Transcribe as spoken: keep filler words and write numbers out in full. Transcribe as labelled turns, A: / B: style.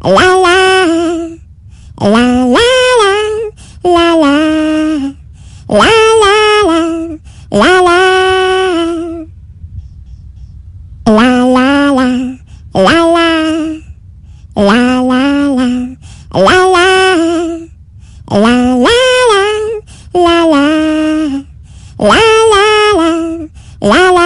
A: la la, la la la, la la, la la la, la la, la la la, la la, la la la, la la, la la la, la la, la la la, la la.